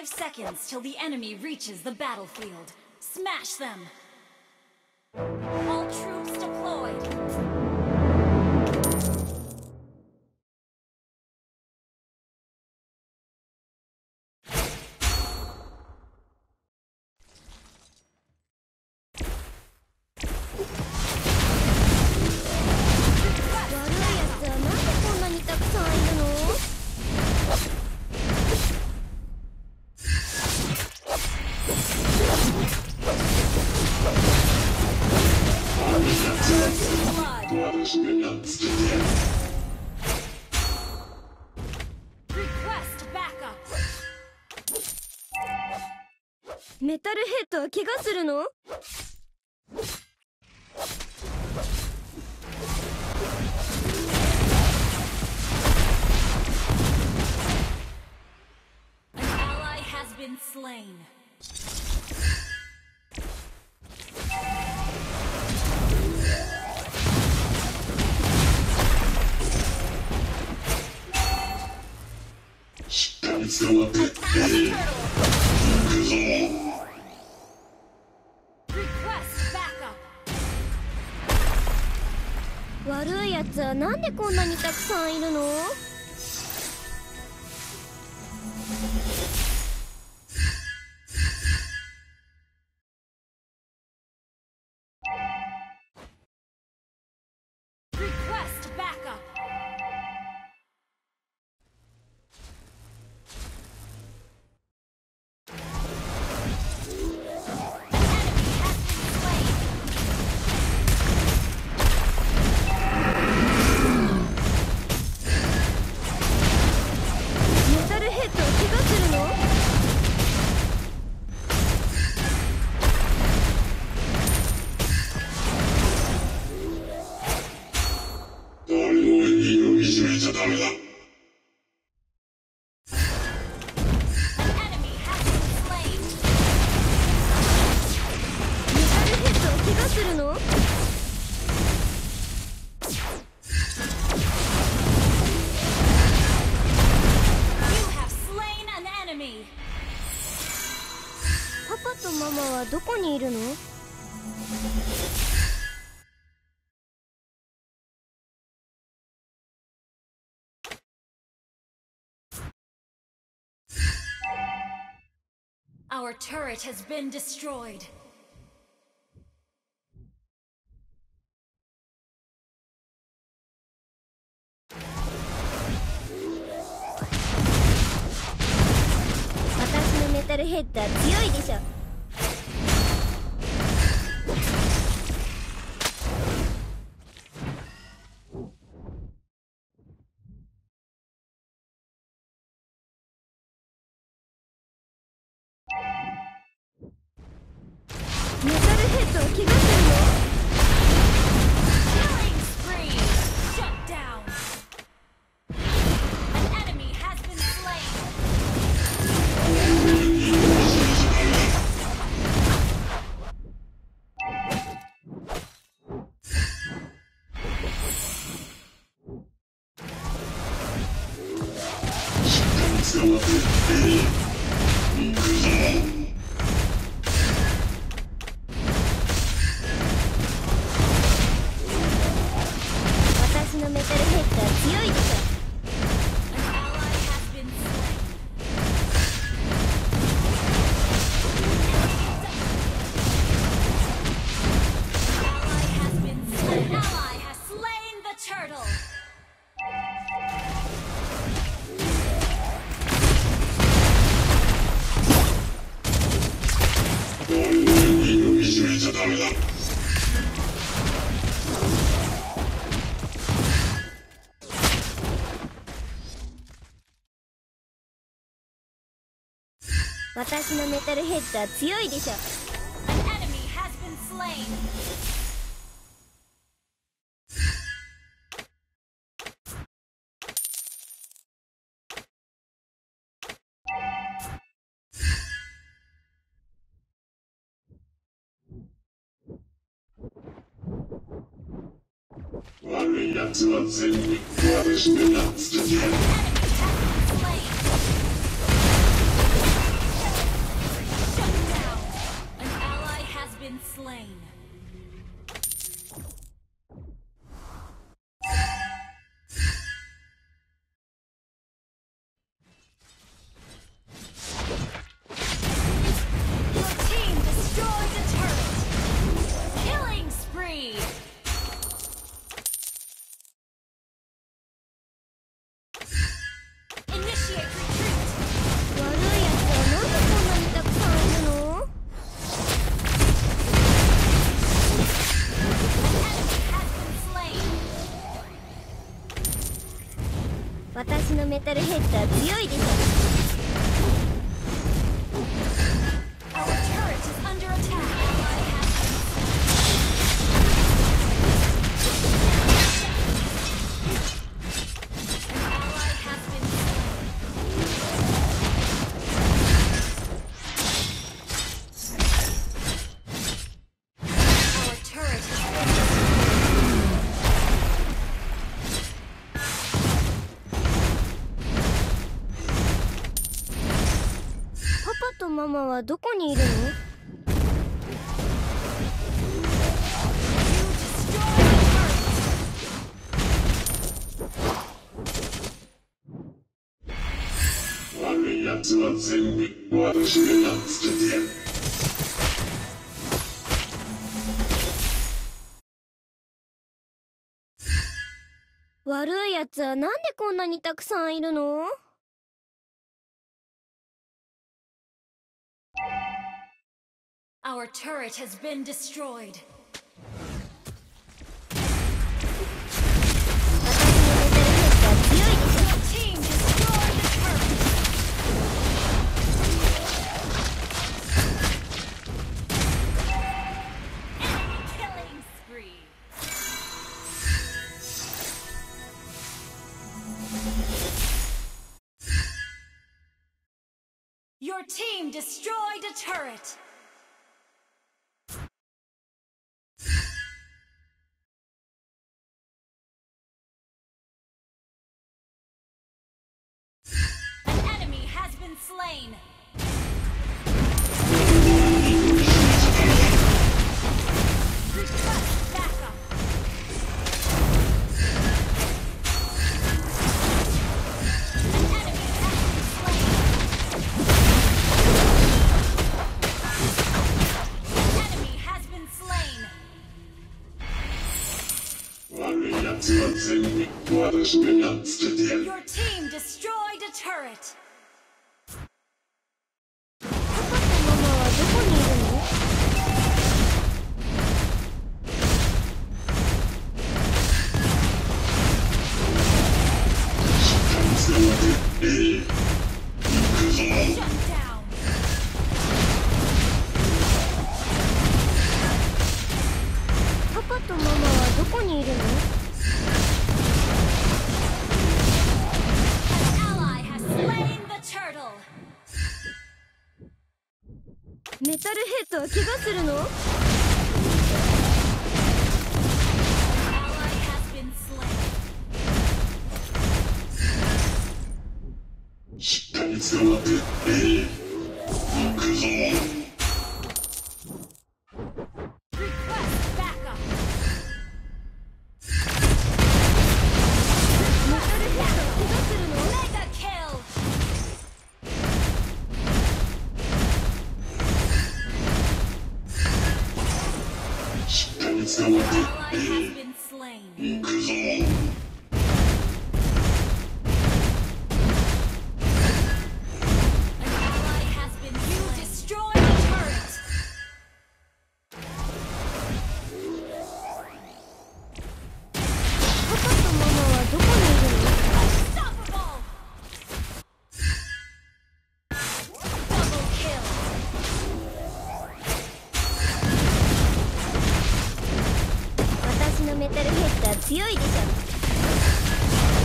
5 seconds till the enemy reaches the battlefield. Smash them! All troops deployed! Request backup. メタルヘッドは怪我するの？ An ally has been slain. Request backup. 悪いやつはなんでこんなにたくさんいるの？ Request backup. enemy. パパとママはどこにいるの？ Our turret has been destroyed. 私のメタルヘッドは強いでしょ。 メタルヘッドは怪我するの？ Killing spree! Shut down! An enemy has been slain! 私のメタルヘッドは強いでしょ。 An enemy has been slain. ッター強いでしょ。 Our turret is under attack. An ally has been slain. Our turret has been パパとママはどこにいるの？ 悪い奴は全部私がやっつけてやる。 悪いやつはなんでこんなにたくさんいるの？ Our turret has been destroyed. 私のメタルヘッダー強いでしょ。 Your team destroyed the turret. Enemy killing spree. Your team destroyed a turret. An enemy has been slain. Request backup. An enemy has been slain. An enemy has been slain. 悪い奴は全部私がやっつけてやる。 Your team destroyed a turret. パパとママはどこにいるの？ それまで行くぞ。 Shut down. パパとママはどこにいるの？ An ally has slain the turtle. メタルヘッドは怪我するの？ An ally has been slain. しっかり捕まって行くぞ。 Request backup. メタルヘッドは怪我するの？ Mega kill. しっかり捕まっ An ally has been slain. て行くぞ。 An ally has been. You destroyed a turret. パパとママはどこにいるの？ Unstoppable. Double kill. 私のメタルヘッダー強いでしょ。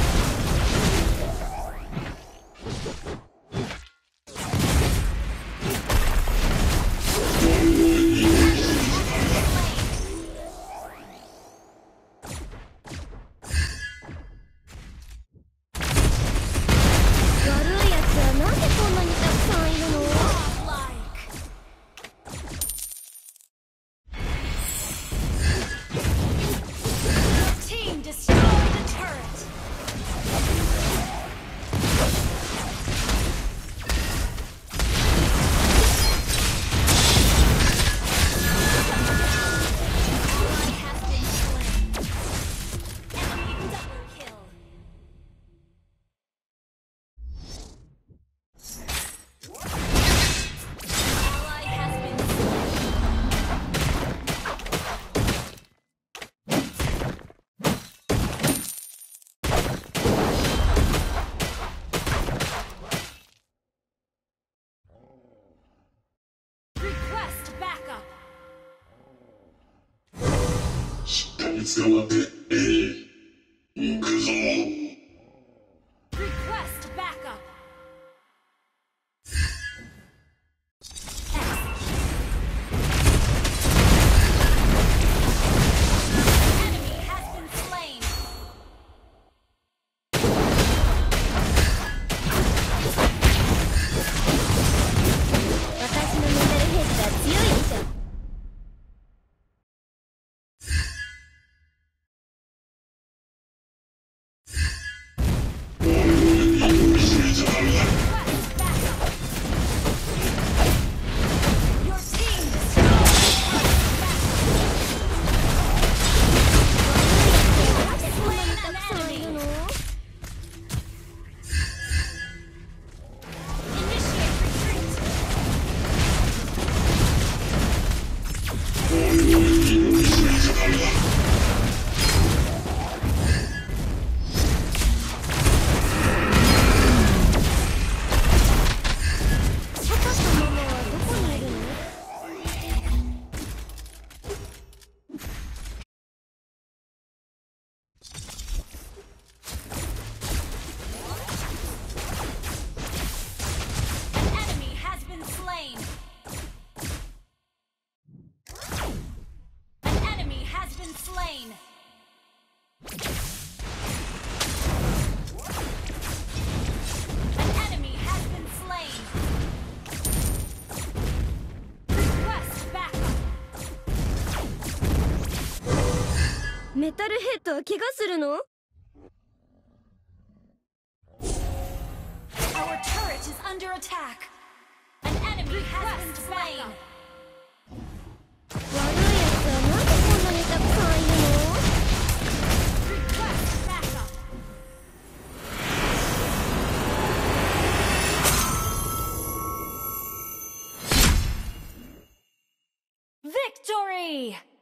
悪いやつはなんでこんなにたくさんいるの？ Godlike. Your team destroyed 捕まって行くぞ。 Request backup. Enemy has been slain. 私のメタルヘッドは強いでしょ。メタルヘッドは怪我するの？ Our turret is under attack. An enemy has been slain. 悪いやつはなんでこんなにたくさんいるの？ Request backup. Victory!